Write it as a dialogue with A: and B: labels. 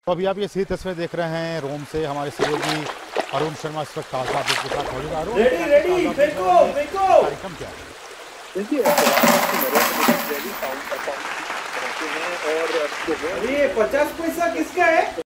A: तो अभी आप ये सीधी तस्वीर देख रहे हैं रोम से, हमारे सहयोगी अरुण शर्मा इस वक्त ताजा अपडेट के साथ मौजूद है।
B: रेडी
A: कार्यक्रम क्या है?
B: देखिए, और 50 पैसा किसका है?